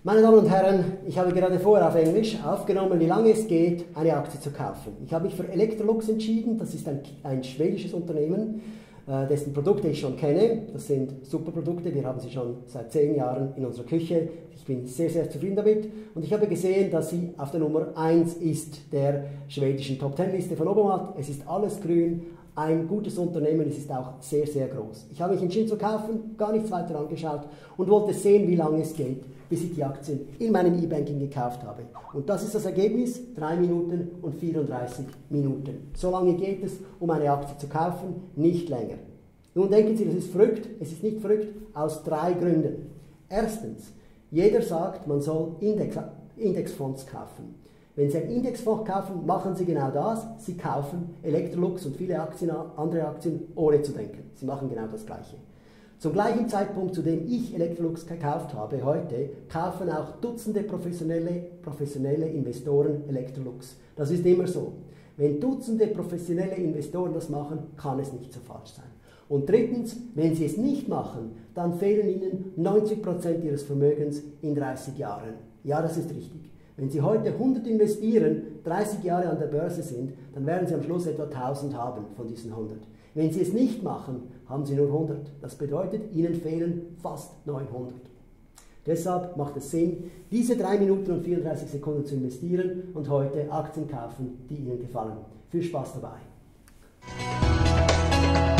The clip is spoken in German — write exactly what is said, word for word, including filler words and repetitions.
Meine Damen und Herren, ich habe gerade vorher auf Englisch aufgenommen, wie lange es geht, eine Aktie zu kaufen. Ich habe mich für Electrolux entschieden, das ist ein, ein schwedisches Unternehmen, äh, dessen Produkte ich schon kenne. Das sind super Produkte, wir haben sie schon seit zehn Jahren in unserer Küche. Ich bin sehr, sehr zufrieden damit und ich habe gesehen, dass sie auf der Nummer eins ist der schwedischen Top zehn Liste von Obermatt. Es ist alles grün. Ein gutes Unternehmen, es ist auch sehr, sehr groß. Ich habe mich entschieden zu kaufen, gar nichts weiter angeschaut und wollte sehen, wie lange es geht, bis ich die Aktien in meinem E-Banking gekauft habe. Und das ist das Ergebnis, drei Minuten und vierunddreißig Minuten. So lange geht es, um eine Aktie zu kaufen, nicht länger. Nun denken Sie, das ist verrückt. Es ist nicht verrückt, aus drei Gründen. Erstens, jeder sagt, man soll Index, Indexfonds kaufen. Wenn Sie einen Indexfonds kaufen, machen Sie genau das. Sie kaufen Electrolux und viele Aktien, andere Aktien, ohne zu denken. Sie machen genau das Gleiche. Zum gleichen Zeitpunkt, zu dem ich Electrolux gekauft habe, heute, kaufen auch Dutzende professionelle, professionelle Investoren Electrolux. Das ist immer so. Wenn Dutzende professionelle Investoren das machen, kann es nicht so falsch sein. Und drittens, wenn Sie es nicht machen, dann fehlen Ihnen neunzig Prozent Ihres Vermögens in dreißig Jahren. Ja, das ist richtig. Wenn Sie heute hundert investieren, dreißig Jahre an der Börse sind, dann werden Sie am Schluss etwa tausend haben von diesen hundert. Wenn Sie es nicht machen, haben Sie nur hundert. Das bedeutet, Ihnen fehlen fast neunhundert. Deshalb macht es Sinn, diese drei Minuten und vierunddreißig Sekunden zu investieren und heute Aktien kaufen, die Ihnen gefallen. Viel Spaß dabei!